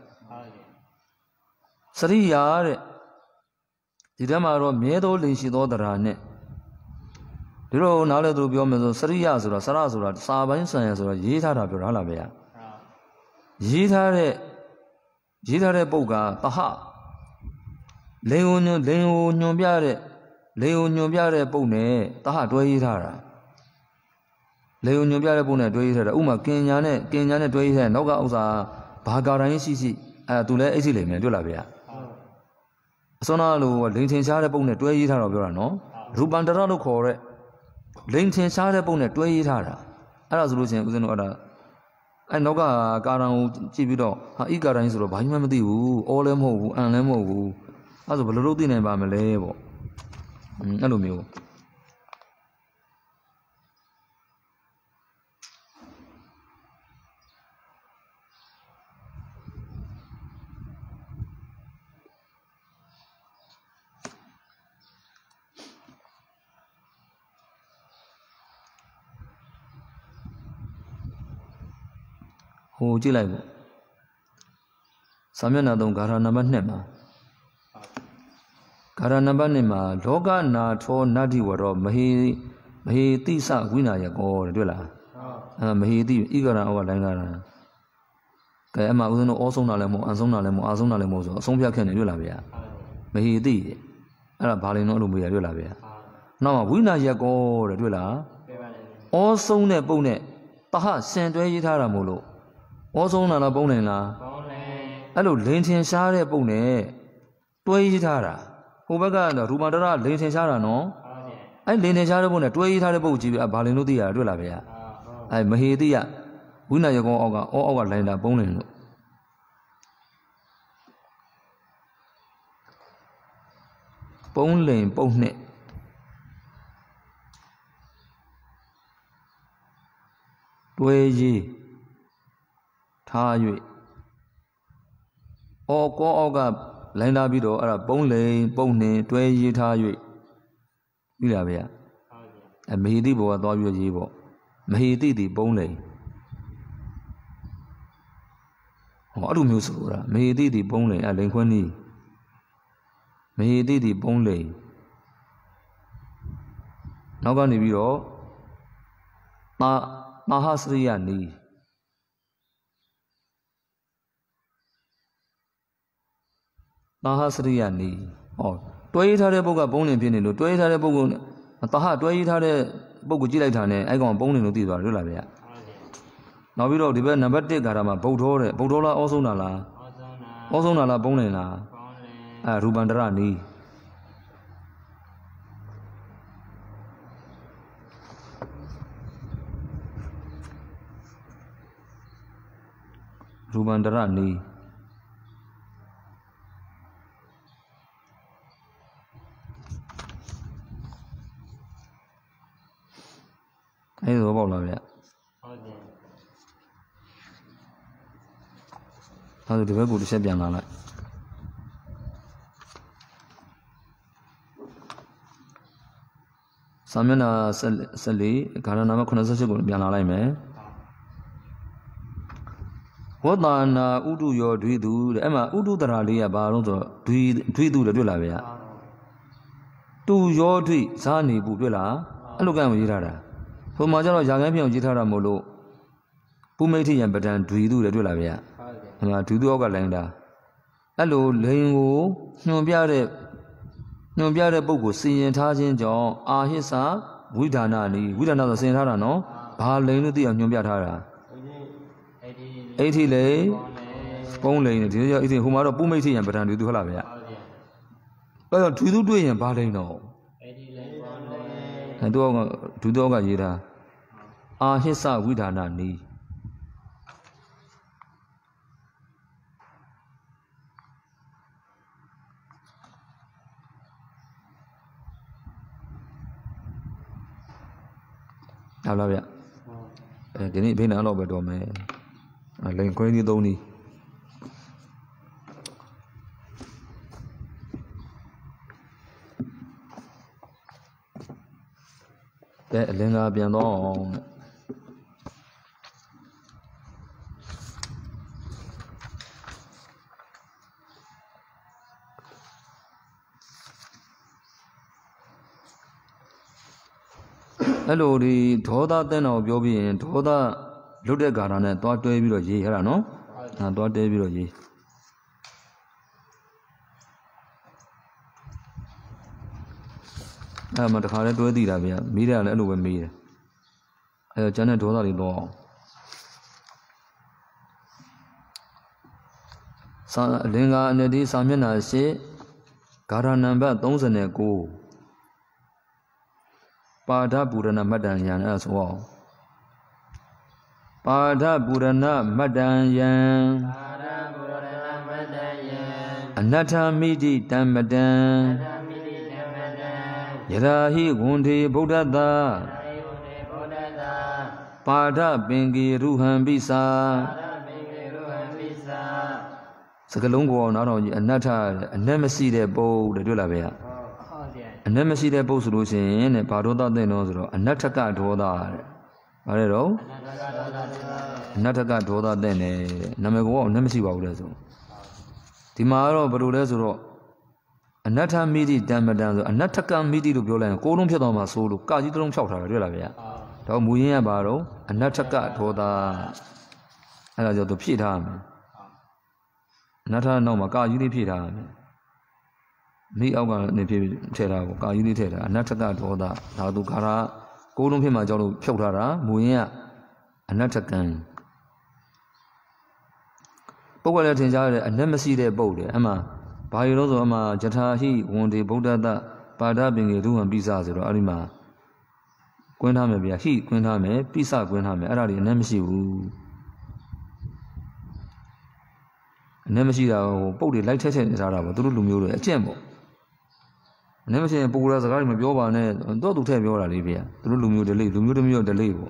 Sariya Tidamaro, Medo Linsido the Rane. The road now to be Omezo, Sariazura, Sarasura, Saban Sayasura, Yitara Halavia. Yitare Yitare Boga, Taha. Leon, Leon, Yobiare. Leo Nubiare Bone, Taha Dwayara. Leo Nubiare Bone, Dwayara, Uma, Kenyane, Kenyane Dwayara, Noga Uza, Bagaran Sisi, Dule Esilime, Dulavia. Sonalu, Linton Sare Bone, Dwayara of Yorano, Rubandarano Core, Linton Sare Bone, Dwayara. Alas Lucian was another. I Noga Garan Chibido, Igaran Suro, Bimamadi, all Emo, and Lemo, as a Balodin and Bamalevo. Hello, Mio. Who do you like? Samyana don't Garanaba Nema Garanaba Loga na to Nadi Waro Mahi Mahi Tisa Winaya or Dula Mahidi Igara or Langara Kayama Uno also Nalemo, Azonalemo, Azonalemo, Sombia can Yulavia Mahidi Arapalino Lubia Yulavia. Now Wina Yago Dula also ne bone Taha sent to Yitaramolo also Nala Bonela Hello, Linton Share Bone Toyitara Ubaga, Rumadara, Linton Shara no I Linton Sharabone, Toyitara Boji, a Balinudia, Dulavia. I Mahidia, Wina Yago Oga, or our land up Bonin. Bone lane, bone. Dway Tayu O go oga Lenda Bido are a bone lane, bone, Dway Tayu Vilavia. And Mahidibo a dog Yibo. Mahidi the bone lane. What do you say? Mahidi the bone lane, a linquani. Mahidi the bone lane. Nogani Bido Ma. Mahasriyani Mahasriyani or Toyota Boga bone in Pinino, Toyota Bogun, Taha, Toyota Bogujilane, I go on bone in the Rulavia. Now we don't depend on Bate Garama, Bodora, Bodola, also Nala, also Nala Bonena, Rubandarani. Rubandarani I don't know about that. How do you go to Sabiana? Samana Sally, Karanama Conazzo, Biana me. What on Udu your Dridu, Emma Udu the Ralia Baroto, Dridu the Dulavia. Do your tree, Sani Bubilla, and look at Girada. For Major Jagamian Gitara Molo, Pumeti and Batan Dridu the Dulavia, and Tudu Ogalanda. Hello, Lingo, no Biare, no Biare Bogo, seeing Tajin John, Ah Hissa, Widanani, with another Saint Harano, Palenu the Nubiatara. Eighty lay, bone lane, it is whom are Pumeti and Batan to Halavia. But to do in Baleno. And to Doga Yida. Ah, his son, we are not need. I love it. I didn't pay a lot of me. I like quite Doni. That Lenga be long. Hello, the Toda then of Yobi and Toda. Look at Garana, thought to a biology, no? I thought a biology. I'm at the Hara to a Diravia, Mira and over me. I have Janet Toda law. Linga and the Samina say, Garana, don't and go. Pada Burana Madan as well. Pada Burana Madan Anata Midi Damadan Yarahi Gundi Bodada Pada Bengi Ruhan Bisa Sakalungo not only Anata and never see their bow the Dulavia. And never see their bow solution and Padoda de Nozro, and Nataka Doda. Arero Nataka Doda then Namago, never see what ဒီမှာတော့ဘယ်လိုလဲဆိုတော့အနတ္ထမိတိတံမတံဆိုအနတ္ထကမိတိလို့ပြောလိုက်ရင်ကိုယ်လုံးဖြစ်သွားမှာဆိုလို့ကာကြီးတစ်လုံးဖြောက်ထားတယ်တွေ့လားဗျာတော့မူရင်းကဘာတော့အနတ္ထကဒေါသအဲ့ဒါကြောင့်သူဖြည့်ထားရမယ်အနတ္ထနောက်မှာကာကြီးလေးဖြည့်ထားရမယ်မိအောက်ကနေဖြည့်ထည့်ထားဖို့ကာကြီးလေးထည့်ထားအနတ္ထကဒေါသဒါသူခါရကိုယ်လုံးဖြစ်မှာကြောင့်လို့ဖြုတ်ထားတာမူရင်းကအနတ္ထကံပုဂ္ဂိုလ်လည်းထင်ရှားတယ်အနက်မရှိတဲ့ပုဂ္ဂိုလ်အမှဘာရလို့ဆိုအမှယထာဟိဝန္တိဗုဒ္ဓတပါဒပင်ကေဒုဝံပိစဆိုတော့အဲ့ဒီမှာကွင်းထားမယ်ဗျာဟိကွင်းထားမယ်ပိစကွင်းထားမယ်အဲ့ဒါတွေအနက်မရှိဘူးအနက်မရှိတာဟိုပုတ်တွေလိုက်ထက်ထက်ထားတာပေါ့သူတို့လူမျိုးတွေအကျင့်ပေါ့အနက်မရှိရင်ပုဂ္ဂိုလ်စကားတွေမပြောပါနဲ့တော့သူထည့်ပြောတာလေးဗျာသူတို့လူမျိုးတွေလေလူမျိုးတစ်မျိုးတလေပေါ့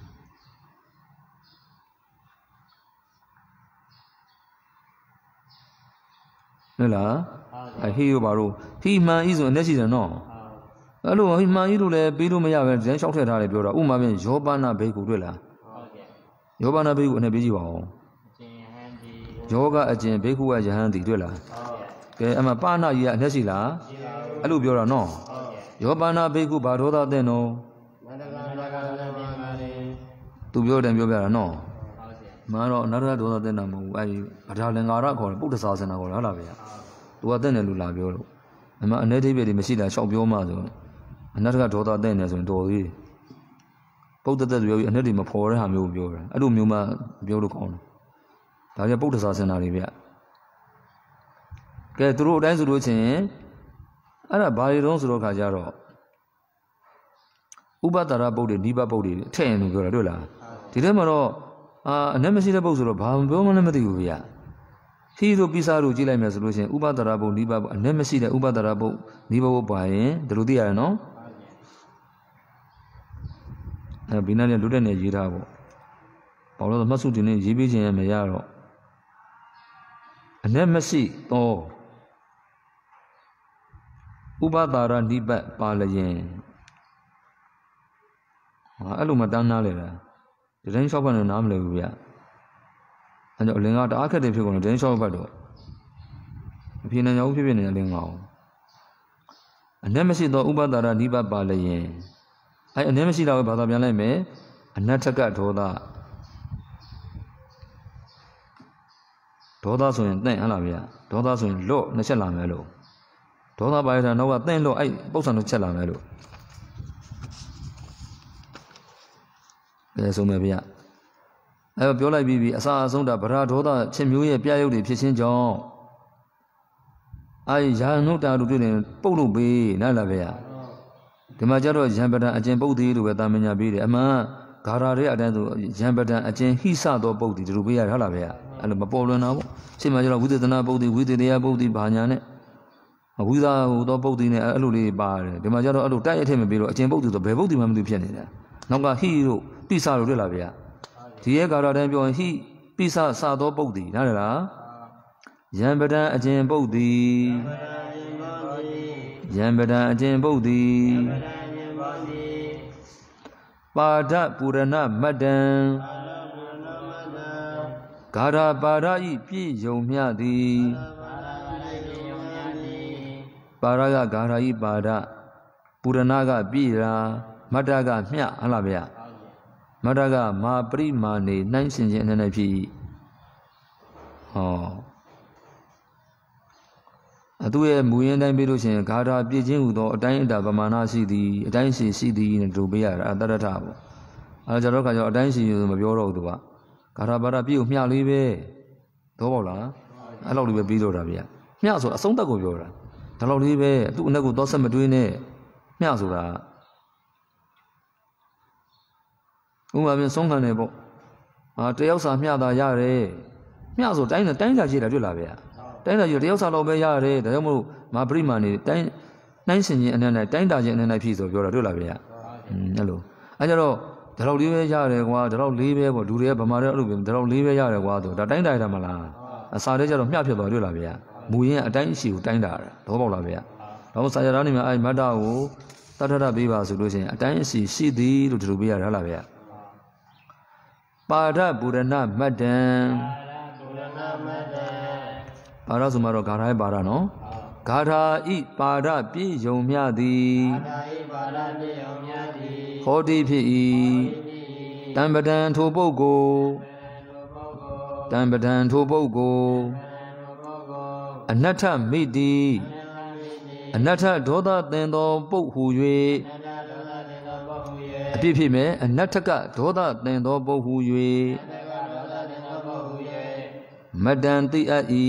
ဟုတ်လားအဟိရောဘာလို့ဟိမှန်ဤဆိုအနဲ့ရှိတယ်နော်အဲ့လိုဟိမှန်ဤလို့လည်းပြီးလို့မရပဲဇန်လျှောက်ထည့်ထားတယ်ပြောတာဥမာဖြင့်ယောပါဏဘိက္ခုတွေ့လားဟုတ်ကဲ့ယောပါဏဘိက္ခုအနေပြီးကြည့်ပါဦးယောကအကျင်ဘိက္ခုကယဟန်တီတွေ့လားဟုတ်ကဲ့ကဲအမှပါဏကြီးကအနဲ့ရှိလားအဲ့လိုပြောတာနော်ဟုတ်ကဲ့ယောပါဏဘိက္ခုဘာဒေါသတဲ့နော်မန္တကနာကနာပြန်ပါလေသူပြောတယ်ပြောပြတာနော်မှန်တော့အနာရဒေါသတဲ့နာမဟုတ်ဘူးအဲဒီဗဒါလင်္ကာရခေါ်တယ်ပုဒ္ဒစာစနာခေါ်တယ်ဟုတ်လားဗျာသူကတဲ့တယ်လို့လာပြောလို့အမှအနေဒိဗေတွေမရှိတာရှောက်ပြောမှဆိုအနာရကဒေါသတဲ့နေဆိုရင်တော်သေးပုဒ္ဒသက်ပြောပြီးအနဲ့တွေမဖော်တဲ့ဟာမျိုးပြောတယ်အဲ့လိုမျိုးမှပြောလို့ကောင်းတယ်ဒါကြပုဒ္ဒစာစနာတွေဗျကဲသူတို့အတိုင်းဆိုလို့ချင်းအဲ့ဒါဘာတွေတုံးဆိုတော့ခါကြတော့ဥပတ္တရပုဒ်တွေနိဗ္ဗပုဒ်တွေထည့်ရင်လို့ပြောတာတွေ့လားဒီထဲမှာတော့အာအနက်မရှိတဲ့ပုဂ္ဂိုလ်ဆိုတော့ဘာမှပြောမှလည်းမသိဘူးဗျာဟိတို့ပိစာတို့ကြည့်လိုက်မယ်ဆိုလို့ရှိရင်ဥပဒရာဘုံနိဗ္ဗာန်အနက်မရှိတဲ့ဥပဒရာဘုံနိဗ္ဗာန်ပါရင်ဒီလိုသိရတယ်နော်အဲဘိနာနဲ့လွတ်တဲ့နေရေးထားပေါ့ဘာလို့လဲမှတ်စုတင်နေရေးပေးခြင်းရမရတော့အနက်မရှိတော့ဥပဒရာနိဗ္ဗာန်ပါလျင်ဟာအဲ့လိုမတန်းနာလေလားဒီတိုင်း၆ဘတ်နဲ့နားမလည်ဘူးဗျအဲကြောင့်အလင်္ကာတအားခက်တယ်ဖြစ်ကုန်တယ်ဒီတိုင်း၆ဘတ်တော့အဖြစ်နေကြဘူးဖြစ်ဖြစ်နေတဲ့အလင်္ကာအောင်အနက်မရှိသောဥပဒရာနိဗ္ဗာန်ပါလျင်အဲအနက်မရှိတာကိုဘာသာပြန်လိုက်မယ်အနတ္ထကဒေါသဒေါသဆိုရင်တင့်ဟလားဗျဒေါသဆိုရင်လော့နှစ်ချက်လာမယ်လို့ဒေါသပါရတာနောက်ကတင့်လော့အဲ့ပု္ပ္ပံတစ်ချက်လာမယ်လို့အဲဆုံးမယ်ဗျအဲပြောလိုက်ပြီးပြီအစာအဆုံးတာဗရာဒေါသချင်းမျိုးရဲ့ပြရုပ်တွေဖြစ်ချင်းကြောင့်အာယာနုတာတို့တွေ့ရင်ပုတ်လို့ပေးနားလာဗျဒီမှာကျတော့ယံပဒံအကျင်ပုတ်သေးလို့ပဲတာမညာပေးတယ်အမှန်ဂါရာရဲ့အတန်းဆိုယံပဒံအကျင်ဟိစသောပုတ်ဒီလိုပေးရတယ်ဟုတ်လားဗျအဲ့လိုမပေါ်လွင်တာပေါ့ရှင်းမှာကျတော့ဝိသေသနာပုတ်ဒီဝိသေတရားပုတ်ဒီဘာညာနဲ့ဝိသာဟိုသောပုတ်ဒီနဲ့အဲ့လိုလေးပါတယ်ဒီမှာကျတော့အဲ့လိုတိုက်ရထည့်မပေးလို့အကျင်ပုတ်ဒီဆိုဘယ်ပုတ်ဒီမှမသိဖြစ်နေတယ်နောက်ကဟိတို့ပိစတို့တွေ့လားဗျဒီရဲ့ဂါရာတိုင်းပြောရင်ဟိပိစစသောပုတ်ဒီနားလည်လားယံပဒံအကျင်ပုတ်ဒီယံပဒံအကျင်ပုတ်ဒီပါဒပုရဏမတ္တံဂါရာပါရဤပြည့်ယုံမြသည်ပါရကဂါရာဤပါဒပုရဏကပြည့်ရာမတ္တကမျှဟလားဗျမတ္တကမာပရိမာနေနှိုင်းရှင်ခြင်းအနေနဲ့ဖြစ်၏ဟောအသူရဲ့မူရင်းတိုင်းပြီးလို့ရှိရင်ဂါထာပြည့်ခြင်းဟူသောအတိုင်းအတာပမာဏရှိသည်အတိုင်းရှိရှိသည်နဲ့တို့ပေးရတာအတ္တရထပေါ့အဲကြတော့ခါကျတော့အတိုင်းရှိမပြောတော့ဘူးသူကဂါထာပါဒပြည့်ကိုမျှလေးပဲတော့ပေါ့လားအဲ့လောက်လေးပဲပြီးတော့တာဗျမျှဆိုအဆုံးသက်ကိုပြောတာဒါလောက်လေးပဲသူ့အနက်ကိုတော့ဆက်မတွေးနဲ့မျှဆိုတာဥပမာပြင်ဆုံးခံတယ်ပေါ့အာတယောက်စာမျှတာရတယ်မျှဆိုတိုင်းတိုင်းစာကြည့်တာတွေ့လားဗျတိုင်းတာကြီးတယောက်စာလောက်ပဲရတယ်ဒါကြောင့်မို့မာပရိမာနေတိုင်းနှိုင်းရှင်ချင်းအနေနဲ့တိုင်းတာချင်းအနေနဲ့ဖြစ်ဆိုပြောတာတွေ့လားဗျာอืมအဲ့လိုအဲကြတော့ဒါလောက်လေးပဲရတယ်ကွာဒါလောက်လေးပဲပေါ့လူတွေကဗမာတွေအဲ့လိုပဲဒါလောက်လေးပဲရတယ်ကွာဆိုဒါတိုင်းတာရမလားအစာတွေကြတော့မျှဖြစ်သွားတွေ့လားဗျာမူရင်းအတိုင်းအရှိကိုတိုင်းတာတာတော့ပေါ့လားဗျာတော့စာရသားနေမှာအဲမတ္တကိုတထထပေးပါဆိုလို့ရှိရင်အတိုင်းအရှိရှိသည်လို့ဒီလိုပေးရတာဟုတ်လားဗျာပါဒပုရဏမတ္တံပါရဆိုမှတော့ဂါထာရဲ့ပါရနော်ဂါထာဤပါရပြည့်ယုံမြသည်ဂါထာဤပါရပြည့်ယုံမြသည်ဟောတိဖြစ်၏တံပဒံထိုပုဂ္ဂိုလ်တံပဒံထိုပုဂ္ဂိုလ်အနတ္ထမိတိအနတ္ထဒေါသသင်သောပုဂ္ဟူ၍အပြည့်ဖြစ်မယ်အနတ္ထကဒေါသသင်သောပုဂ္ဟူ၍မတံတိအပ်၏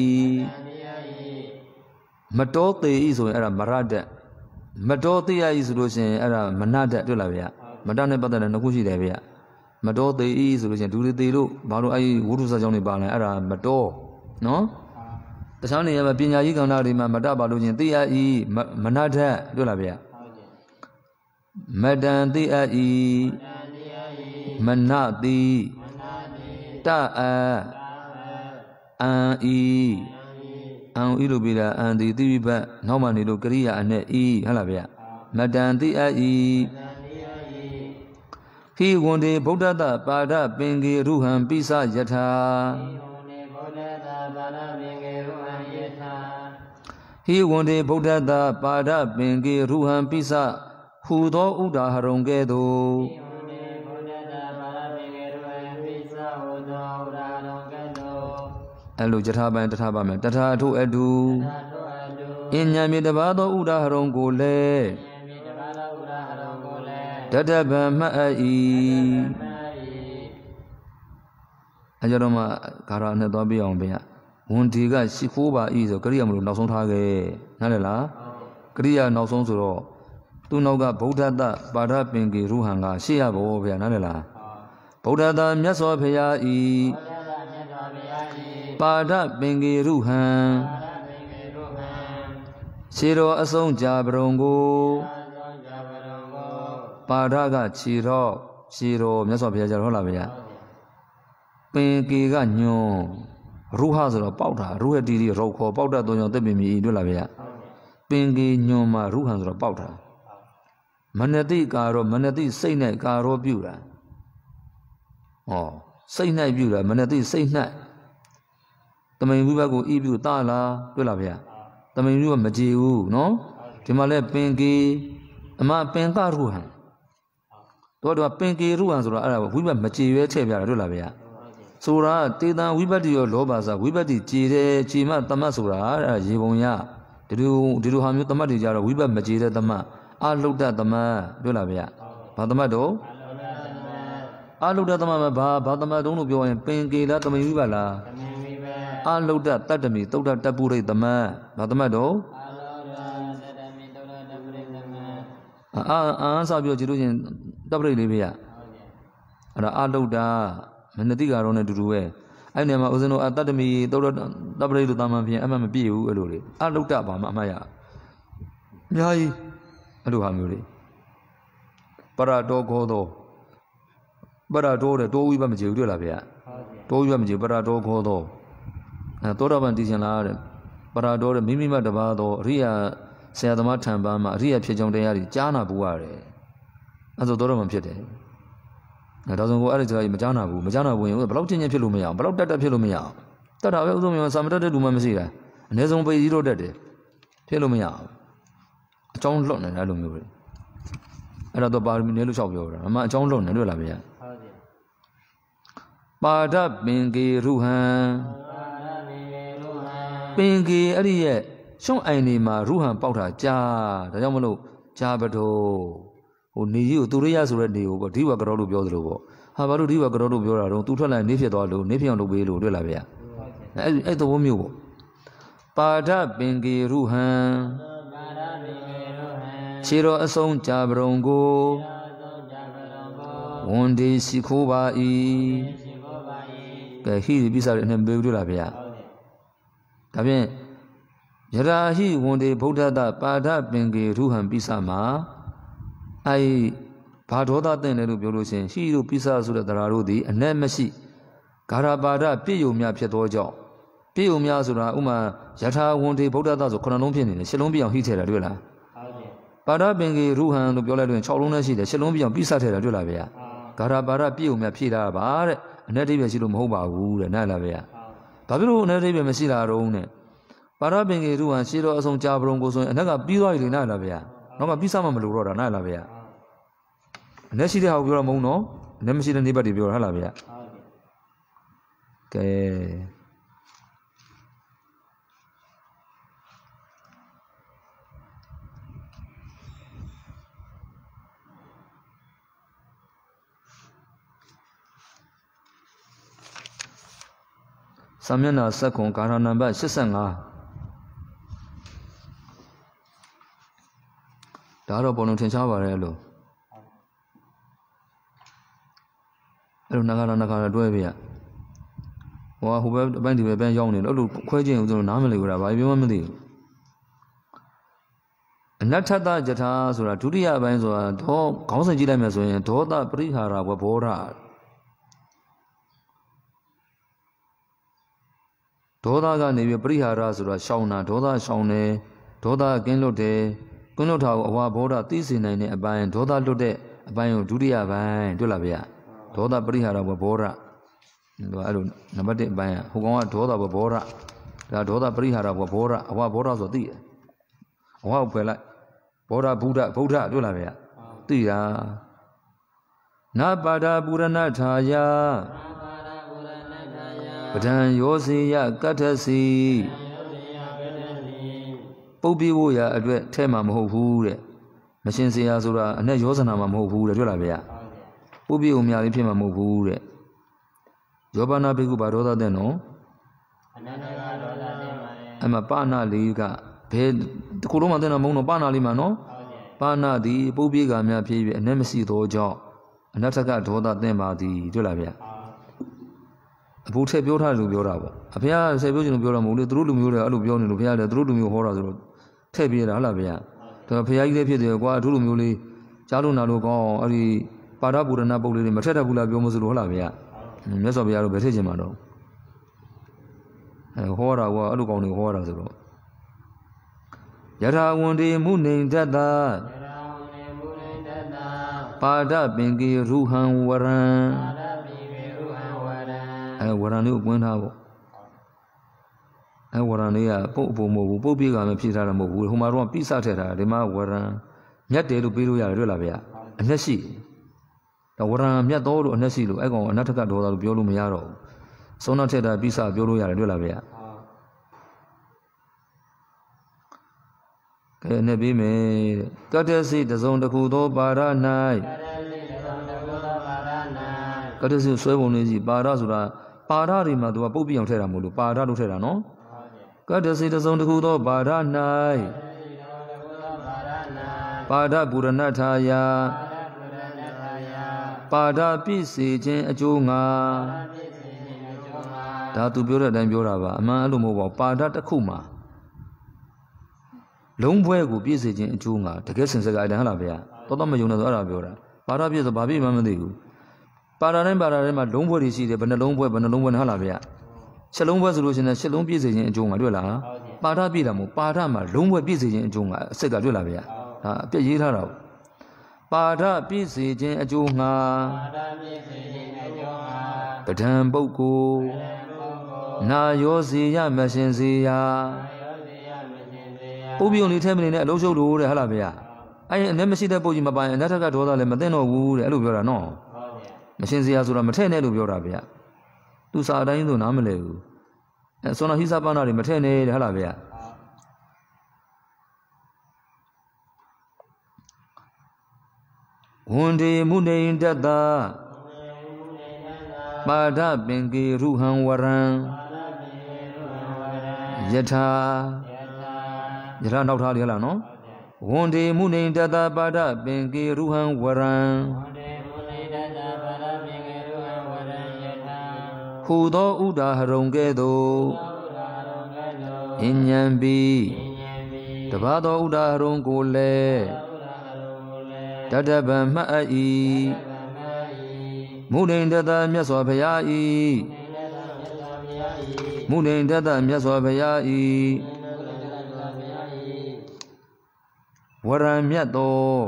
မတော်သေး၏ဆိုရင်အဲ့ဒါမရတ္တမတော်သေး၏ဆိုလို့ရှိရင်အဲ့ဒါမနတ္တတွေ့လားဗျာမတ္တနဲ့ပတ်သက်တဲ့နှစ်ခုရှိတယ်ဗျာမတော်သေး၏ဆိုလို့ရှိရင်ဒူရီသေးလို့ဘာလို့အဲ့ဒီဝိတုစာကြောင့်နေပါလဲအဲ့ဒါမတော်နော်တခြားနေရာမှာပညာကြီးကဏ္ဍတွေမှာမတ္တပါလို့ချင်းသိအပ်၏မနတ္တတွေ့လားဗျာမတံသိအပ်၏မနတိတအအံဤအံဤလို့ပြတာအံဒီတိဝိပတ်နောက်မှနေလို့ကရိယာအနဲ့ဤဟုတ်လားဗျမတံတိအဤဟိဝန္တေဗုဒ္ဓတပါဒပင်ကေရုဟံပိစယထာဟိဝန္တေဗုဒ္ဓတပါဒပင်ကေရုဟံပိစဟူသောဥဒါဟရုံကဲ့သို့အဲ့လိုယထာပိုင်းတထာပါမယ်တထာထုအတုအဉ္ညာမြေတပါသောဥဒါဟရုံကိုလည်းတတဗံမှတ်အ၏အကြတော့မှဂါရနဲ့သွားပြအောင်ဗျာဝန်ဒီကရှိခိုးပါ၏ဆိုကရိယာမလို့နောက်ဆုံးထားခဲ့နားလည်လားကရိယာနောက်ဆုံးဆိုတော့သူနောက်ကဗုဒ္ဓတပါဒပင်ကေရုဟံကရှေ့ရဘောဗျာနားလည်လားဗုဒ္ဓတမြတ်စွာဘုရားဤပါဒပင်ကေရုဟံခြေတော်အဆုံးကြပရုံကိုပါဒကခြေတော်ခြေတော်မြတ်စွာဘုရားကြဟုတ်လားဗျာပင်ကေကညွန်ရုဟဆိုတော့ပေါက်တာရုဟတီတီရောခေါ်ပေါက်တတ်သောကြောင့်သက်ပင်မြည်တွေ့လားဗျာပင်ကေညွန်မှာရုဟံဆိုတော့ပေါက်တာမနတိကာရောမနတိစိတ်၌ကာရောပြုတာဩစိတ်၌ပြုတာမနတိစိတ်၌တမိန်ဝိဘတ်ကိုဤပြုတာလားတွေ့လားဗျာတမိန်ဝိဘတ်မကြည်ဘူးနော်ဒီမှာလဲပင်ကေအမပင်ကရုဟံတော့တော့ပင်ကေရုဟံဆိုတော့အဲ့ဒါဝိဘတ်မကြည်ရဲထည့်ပြတာတွေ့လားဗျာဆိုတာတေတံဝိပတ္တိရောလောဘစာဝိပတ္တိကြည်တယ်ကြည်မှတမတ်ဆိုတာအဲ့ဒါရေပုံရဒီလိုဒီလိုဟာမျိုးတမတ်တွေကြတော့ဝိပတ်မကြည်တဲ့တမတ်အာလုဒ္ဒတမတ်တွေ့လားဗျာဘာတမတ်တော့အာလုဒ္ဒတမတ်မှာဘာဘာတမတ်တုံးလို့ပြောရင်ပင်ကေလားတမိန်ဝိပါလားတမိန်ဝိပါအာလုဒ္ဒတတ္တမီသုဒ္ဓတပုရိတမတ်ဘာတမတ်တော့အာလုဒ္ဒတတ္တမီသုဒ္ဓတပုရိတမတ်အာအာစပြောကြည့်လို့ချင်းတပုရိလေးဗျာအဲ့ဒါအာလုဒ္ဒမနတိကာရောနဲ့တူတူပဲအဲ့နေမှာဦးဇင်းတို့အတ္တမီသုဒ္ဓတပုရိလို့တာမှန်ဖြင့်အမှန်မပြည့်ဘူးအဲ့လိုလေအာလုဒ္ဒဘာမှအမှတ်ရအများကြီးအဲ့လိုဟာမျိုးလေပရတောခောသောပရတောတဲ့တောဝိဘတ်မကြည့်ဘူးတွေ့လားဗျာတောဝိဘတ်မကြည့်ပရတောခောသောအဲသောတာပန်တည်ရှင်လားတဲ့ပရတောတဲ့မိမိမတပါသောအရိယာဆရာသမားထံပန်းမှာအရိယာဖြစ်ကြောင်းတရားကြီးကြားနာပူရတယ်အဲဆိုသောတာပန်ဖြစ်တယ်အဲဒါဆိုကိုအဲ့ဒီစကားကြီးမကြားနာဘူးမကြားနာဘူးရင်ဘယ်လောက်ချင်းချင်းဖြစ်လို့မရအောင်ဘယ်လောက်တက်တက်ဖြစ်လို့မရအောင်တတ်တာပဲဥဆုံးမျိုးစာမတက်တဲ့လူမှမရှိတာအနည်းဆုံးပေကြီးတော့တက်တယ်ဖြစ်လို့မရအောင်အကြောင်းလွတ်နေတယ်အဲ့လိုမျိုးပဲအဲ့တော့ပါရမီနဲ့လို့လျှောက်ပြောတာအမှအကြောင်းလွတ်နေတွေ့လားဗျာဟုတ်တယ်ပါဒပင်ကေရုဟံပါဒပင်ကေရုဟံပင်ကေအဲ့ဒီရဲ့ရှုံးအိုင်နေမှာရုဟံပေါက်တာကြာဒါကြောင့်မလို့ကြာပတော်ဟိုနေကြီးကိုသူရိယဆိုတဲ့နေကိုပေါ့ဒီဝကရောလို့ပြောသလိုပေါ့ဟာဘာလို့ဒီဝကရောလို့ပြောတာတော့သူထွက်လိုက်နေဖြစ်သွားလို့နေဖြစ်အောင်လုပ်ပေးလို့တွေ့လားဗျာအဲ့အဲ့သဘောမျိုးပေါ့ပါဒပင်ကေရုဟံခြေတော်အဆုံးကြပရုံကိုဝန်ဒီရှိခိုးပါ၏ကဲဟိပိစာရနဲ့ပြောတွေ့လားဗျာဒါဖြင့်ယရာဟိဝန်ဒီဗုဒ္ဓတပါဒပင်ကေရုဟံပိစာမှာအဲဘာဒေါသတဲ့တယ်လို့ပြောလို့ရှိရင်ဟိတို့ပိစာဆိုတဲ့တရားတို့သည်အ내မရှိဂါရပါဒပြည့်ယုံများဖြစ်သောကြောင့်ပြည့်ယုံများဆိုတာဥမာယထာဝန်ဒီဗုဒ္ဓတဆိုခုနှလုံးဖြစ်နေတယ်ရှစ်လုံးပြအောင်ဟိထဲတာတွေ့လားပါဒပင်ကေရုဟံလို့ပြောလိုက်လို့၆လုံးနဲ့ရှိတယ်ရှစ်လုံးပြအောင်ပိစထဲတာတွေ့လားဗျာဂါရပါဒပြည့်ုံမြဖြည့်တာပါတဲ့အ내တိပဲရှိလို့မဟုတ်ပါဘူးတဲ့နားလားဗျာဘာဖြစ်လို့အ내တိပဲမရှိတာတော့နဲ့ပါရပင်ကေရုဟံရှေးတော့အဆုံးကြာပရုံကိုဆိုရင်အနက်ကပြီးသွားပြီလေနားလားဗျာနောက်ကပြီးစားမှမလို့တော့တာနားလားဗျာအနက်ရှိတဲ့ဟာကိုပြောတော့မဟုတ်နော်အနက်မရှိတဲ့နေဘက်တွေပြောတာဟုတ်လားဗျာကဲစာမျက်နှာဆက်ခွန်ဂါထာနံပါတ်၈၅ဒါတော့ပေါ်လုံးထင်ရှားပါတယ်လို့အဲ့လိုနဂါရနဂါရတွဲပြရဟိုဟိုဘက်အပိုင်းဒီဘက်ပြန်ရောက်နေလို့အဲ့လိုခွဲခြင်းဦးကျွန်တော်နားမလည်ဘူးလားဘာပြောမှမသိဘူးအနတ္ထတယထာဆိုတာဒုတိယအပိုင်းဆိုတာဒေါခေါင်းစဉ်ကြည့်လိုက်မယ်ဆိုရင်ဒေါသပရိဟာရဝဘောဓဒေါသကနေပြီးပရိဟာရဆိုတာရှောင်တာဒေါသရှောင်တယ်ဒေါသကင်းလွတ်တယ်ကင်းလွတ်တာကိုအဝဘောဓသိစေနိုင်တဲ့အပိုင်းဒေါသလွတ်တဲ့အပိုင်းကိုဒုတိယပိုင်းတွေ့လားဗျာဒေါသပရိဟာရဝဘောဓဒါအဲ့လိုနံပါတ်၁အပိုင်းဟိုကောင်ကဒေါသဝဘောဓဒါဒေါသပရိဟာရဝဘောဓအဝဘောဓဆိုသိတယ်အဝကိုဖယ်လိုက်ဘောဓဗုဒ္ဓဗုဒ္ဓတွေ့လားဗျာသိတာနာပါဒပူရဏထာယပဒံယောစီယကတ္ထစီပုပ္ပိဝရအတွက်ထဲမှာမဟုတ်ဘူးတဲ့မရှင်စေရဆိုတာအနဲ့ယောဇနာမှာမဟုတ်ဘူးတဲ့တွေ့လားဗျာပုပ္ပိဝမြလေးဖြစ်မှာမဟုတ်ဘူးတဲ့ယောဘာနာဘိက္ခုဘာဒေါသတဲ့နော်အနန္တကဒေါသတဲ့ပါလေအဲ့မှာပါဏလေးကဘယ်တစ်ခုလုံးမှတဲ့နော်မုံတော့ပါဏလေးမှာနော်ပါဏသည်ပုပ္ပိကများဖြစ်ပြီးအနဲ့မရှိသောကြောင့်အနတ္တကဒေါသတဲ့ပါသည်တွေ့လားဗျာအဖိုးထည့်ပြောထားတယ်လို့ပြောတာပေါ့အဖေကဆယ်ပြောချင်လို့ပြောတာမဟုတ်လေသူတို့လူမျိုးတွေအဲ့လိုပြောနေလို့ဖေကလည်းသူတို့လူမျိုးဟောတာဆိုတော့ထည့်ပြရတာဟုတ်လားဖေကဒါဖေကြီးလည်းဖြစ်တယ်ကွာသူတို့လူမျိုးလေးကြားလို့နာလို့ကောင်းအောင်အဲ့ဒီပါဒပူရဏပုတ်လေးတွေမထက်တတ်ဘူးလားပြောမစလို့ဟုတ်လားဖေကမြတ်စွာဘုရားတို့ပဲထည့်ချင်မှာတော့အဲဟောတာကွာအဲ့လိုကောင်းနေဟောတာဆိုတော့ယထာဝန္တိမုနိဒတ္တပါဒပင်ကေရုဟံဝရံအဲဝရံလေးကိုကွင်းထားပေါ့အဲဝရံလေးကပုတ်အဖို့မဟုတ်ဘူးပုတ်ပြေကလည်းဖြည့်ထားတာမဟုတ်ဘူးဟိုမှာတော့ပိစထည့်ထားတာဒီမှာဝရံမြတ်တယ်လို့ပြေးလို့ရတယ်တွေ့လားဗျာအနှက်ရှိဒါဝရံမြတ်တော်လို့အနှက်ရှိလို့အဲကောင်အနတ္ထကဒေါသလို့ပြောလို့မရတော့ဘူးစောနောက်ထည့်တာပိစပြောလို့ရတယ်တွေ့လားဗျာကဲနဲ့ပြီးမယ်ကတ္တစီတစုံတစ်ခုသောပါရ၌ကတ္တစီဆွဲပုံလေးကြီးပါရဆိုတာပါရတွေမှာသူကပုတ်ပြအောင်ထည့်တာမဟုတ်လို့ပါရလို့ထည့်တာနော်ကတ္တစီတစုံတစ်ခုသောပါရ၌ပါဒပူရဏထာယပါဒပြည့်စေခြင်းအကျိုးငါဒါသူပြောတဲ့အတိုင်းပြောတာပါအမှန်အဲ့လိုမဟုတ်ပါဘူးပါဒတစ်ခုမှာလုံးပွဲကိုပြည့်စေခြင်းအကျိုးငါတကယ်စင်စကအတိုင်းဟလားဗျာတော်တော်မယုံနဲ့ဆိုအဲ့ဒါပြောတာပါဒပြည့်ဆိုဘာပြည့်မှမသိဘူးပါဒတိုင်းပါဒတိုင်းမှာလုံးပွဲတွေရှိတယ်ဘယ်နှလုံးပွဲဘယ်နှလုံးပွဲနဲ့ဟလားဗျာချက်လုံးပွဲဆိုလို့ရှိရင်ချက်လုံးပြည့်စေခြင်းအကျိုးငါတွေ့လားပါဒပြည့်တာမဟုတ်ပါဒမှာလုံးပွဲပြည့်စေခြင်းအကျိုးငါအစ်စ်ကတွေ့လားဗျာဒါအပြည့်ရေးထားတာပါဒပြည့်စေခြင်းအကျိုးငါပါဒပြည့်စေခြင်းအကျိုးငါပဒံပုဂ္ဂိုလ်နာယောစီယမရှင်စီယပုပ္ပိယုံလေးထဲမနေနဲ့အလုံးရှုပ်လို့တဲ့ဟလားဗျာအဲ့ဒီအနေမရှိတဲ့ပုဂ္ဂိုလ်မပိုင်အနတ္ထကဒေါသလည်းမသိတော့ဘူးတဲ့အဲ့လိုပြောတာနော်မရှင်စီယဆိုတာမထည့်နဲ့လို့ပြောတာဗျာသူစာအတိုင်းဆိုနားမလဲဘူးအဲဆောနာဟိစပနာတွေမထည့်နဲ့တဲ့ဟလားဗျာဝန္ဒေမုနေတတ္တပါဒပင်ကေရုဟံဝရံယထာယထာနောက်ထားလေဟလားနော်ဝန္ဒေမုနေတတ္တပါဒပင်ကေရုဟံဝရံဟူသောဥဒါဟရုံကဲ့သို့အဉ္ဉံပိတပါသောဥဒါဟရုံကိုလည်းတတဗံမှတ်အဤမုနိတတမြတ်စွာဘုရားဤမုနိတတမြတ်စွာဘုရားဤဝရံမြတ်တော်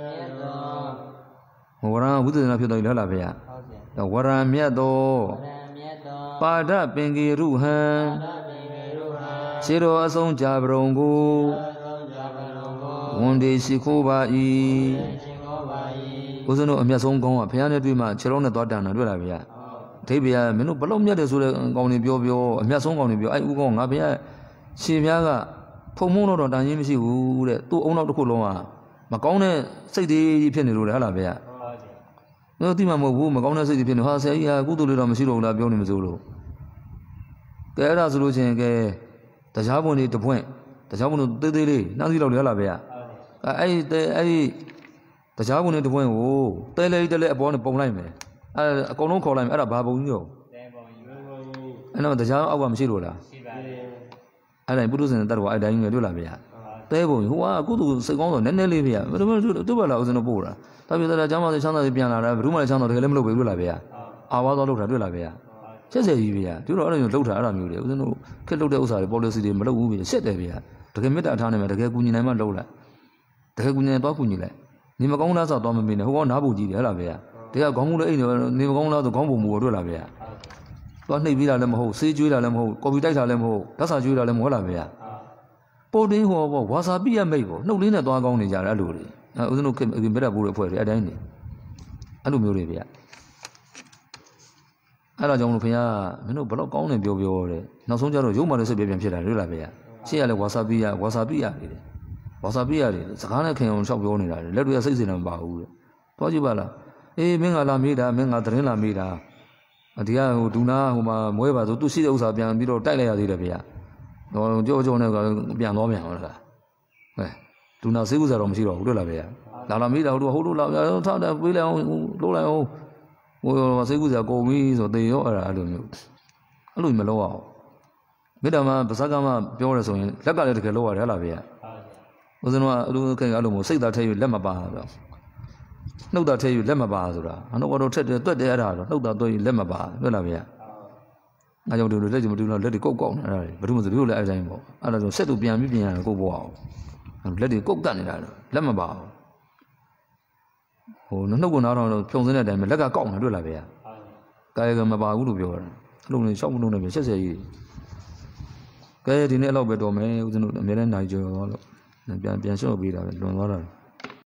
ဝရံဝိသေသနာဖြစ်တော်ပြီလားဗျာဝရံမြတ်တော်ပါဒပင်ကေရုဟံ Siro Asong Jabrongo one day Sikoba E. Was no Miasong Gong, Piano Dima, Cherona Dodana, Dulavia. Tabia, Menu Palomia, the Sula Goni Bio, Miasong Goni Bio, I Ugong, Abia, Siviaga, Pomono, Danimisi, who two own of the Kuloma. Macone say the penny rule Halavia. No Timamo, Macona say the penny house, I go to the Masiro, La Bion Zulu. The other solution, the Jaboni, the point, the Jabon, the daily, nothing of Halavia. I, I, the Jabon, the point, oh, they lay the lay upon the Pomlime. I don't call him at a babu. I know the Java of Amsirula. I put us in that way, dying at Dulavia. They who are good to second and then live here, but the two was in a bora. Tapi the Jama the Chana Piana, Ruma Chana, the Lemlo Dulavia. I was all over Dulavia. Just a year, two dollars in Lota Aramu, no Kelosa, Border City, Malawi, set there. To commit a tournament, the Gagunima Lola. The Gagunia Bakunile. Nimagonas are dominant, who want Abu Di Alavia. They are gone to Nimagona to Combo Dulavia. Don't they be a lemho, see Julia lemho, Covita lemho, that's a Julia lemolavia. Boarding who was a be a maple, no dinner dog only Jaraluri. I was no better bullet for it at any. I don't believe it. I don't know, no block on a bio. No soldier, you must be a Pilavia. See, I was a bia, was a bia. Was a bia, Sakana came on shop only. Let me say in about. Pojibala. Eh, Menga Lamida, Menga Trina Mida. Adia who do not whom are Moeva to see those are beyond below Talia de Via. No, Jojo never beyond Lomia. Do not see who's a Romsiro, Dulavia. Lalamida, who hold out that William Lola, or say who's a go me, or they are, I don't know. I don't know. Midama, Pasagama, Biorason, Lagalica lower Elavia. Was no looking at almost say that tell you Lemaba. No, that tell you Lemaba. I know what to tell you, but they are no doubt doing Lemaba, Velavia. I don't do the legend, do not let it go on, but it was a real as I know. I don't set to be a meeting and go wow. And let it go down in Lemaba. Oh, no one out on the Pionzana and Lega Kong and Dulavia. Gaigamaba would be over. Only shop would not be says. Gay didn't allow better, may, with the Milan Niger, and Pian Pian show be that, don't worry.